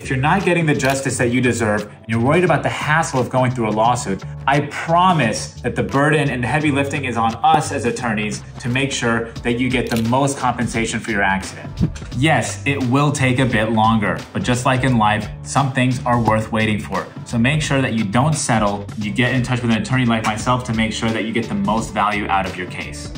If you're not getting the justice that you deserve, and you're worried about the hassle of going through a lawsuit, I promise that the burden and the heavy lifting is on us as attorneys to make sure that you get the most compensation for your accident. Yes, it will take a bit longer, but just like in life, some things are worth waiting for. So make sure that you don't settle, you get in touch with an attorney like myself to make sure that you get the most value out of your case.